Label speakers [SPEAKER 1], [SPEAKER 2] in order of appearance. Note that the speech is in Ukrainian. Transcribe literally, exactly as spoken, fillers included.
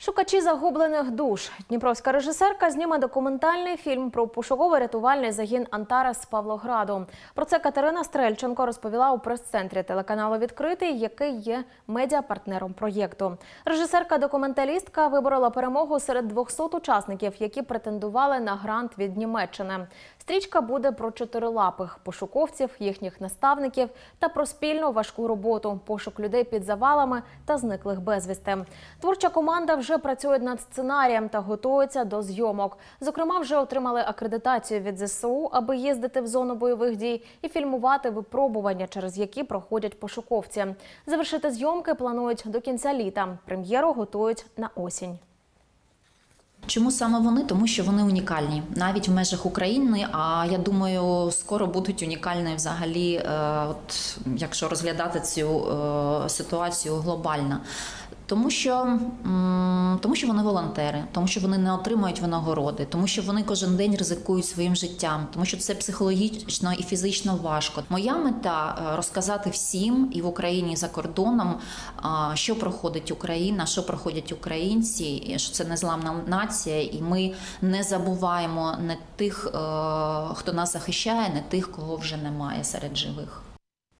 [SPEAKER 1] Шукачі загублених душ. Дніпровська режисерка зніме документальний фільм про пошуково-рятувальний загін «Антарес» з Павлограду. Про це Катерина Стрельченко розповіла у прес-центрі телеканалу «Відкритий», який є медіапартнером проєкту. Режисерка-документалістка виборола перемогу серед двохсот учасників, які претендували на грант від Німеччини. Стрічка буде про чотирилапих пошуковців, їхніх наставників та про спільну важку роботу – пошук людей під завалами та зниклих безвісти. Творча команда вже працює над сценарієм та готується до зйомок. Зокрема, вже отримали акредитацію від зе ес у, аби їздити в зону бойових дій і фільмувати випробування, через які проходять пошуковці. Завершити зйомки планують до кінця літа. Прем'єру готують на осінь.
[SPEAKER 2] Чому саме вони? Тому що вони унікальні. Навіть в межах України, а я думаю, скоро будуть унікальні взагалі, от, якщо розглядати цю ситуацію глобально. Тому що, тому що вони волонтери, тому що вони не отримують винагороди, тому що вони кожен день ризикують своїм життям, тому що це психологічно і фізично важко. Моя мета – розказати всім і в Україні, і за кордоном, що проходить Україна, що проходять українці, що це незламна нація, і ми не забуваємо не тих, хто нас захищає, не тих, кого вже немає серед живих.